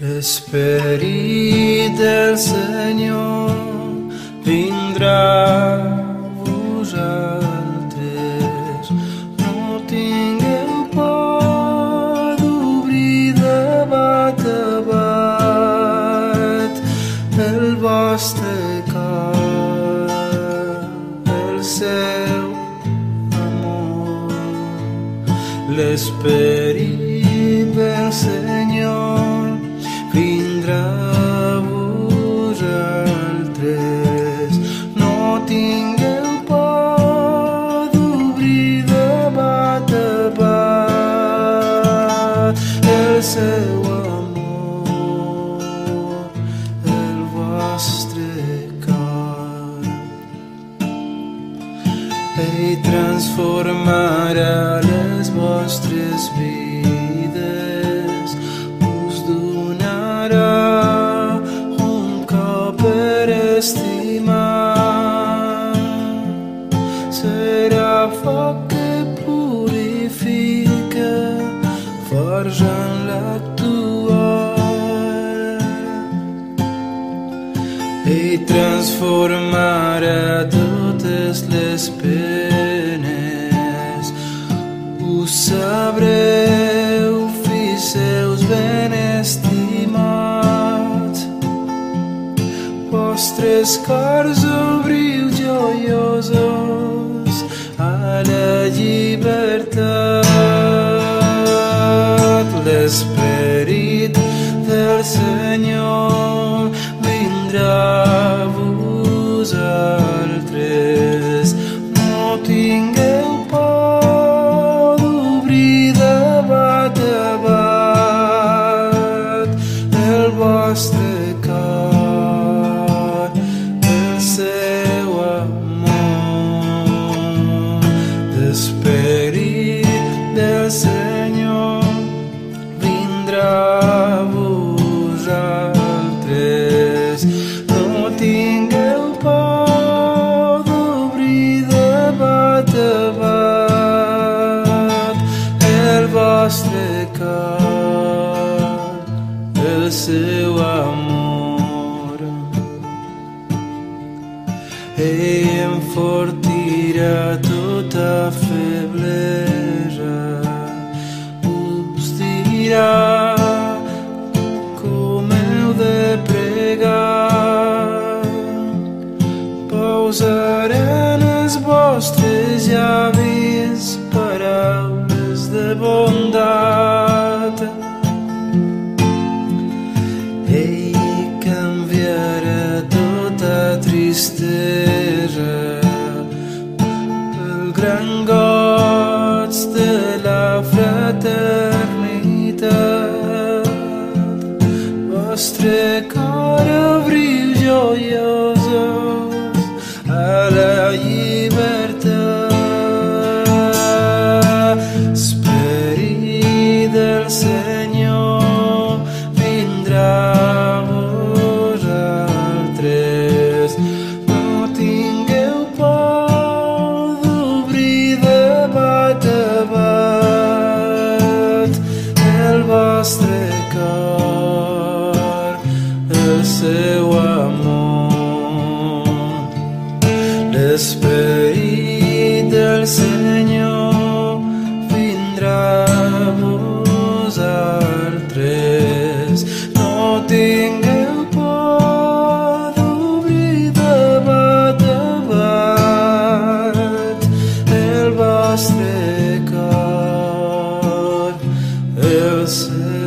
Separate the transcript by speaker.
Speaker 1: L'esperit del Senyor vindrà a vosaltres. No tingueu por d'obrir de bat a bat el vostre cor, el seu amor. L'esperit del Senyor vindrà a vosaltres. No tingueu por d'obrir de bat a bat el seu amor, el vostre cor. Ell transformarà les vostres vides, us donarà un cop per estimar. Serà foc que purifica, forja en l'actual. Ell transformarà totes les penes, us sabreu fills seus ben estimats. Vostres cors obriu joiosos a la llibertat. L'esperit del Senyor vindrà a vosaltres. No tingueu por d'obrir de bat a bat el vostre cor, el seu amor. L'esperit del Senyor vindrà a vosaltres. No tingueu por d'obrir de bat a bat el vostre cor, el seu amor. Ell enfortirà tota feblesa, us dirà com heu de pregar. Posarà en els vostres llavis paraules de bondat. Ell canviarà tota tristesa pel gran goig de la fraternitat. Vostre cor obriu joiosos a la llibertat. Esperit del Senyor vindrà a vosaltres. No tingueu por d'obrir de bat a bat el vostre cor, el seu amor. L'esperit del Senyor vindrà a vosaltres. No tingueu por d'obrir de bat a bat el vostre cor, el seu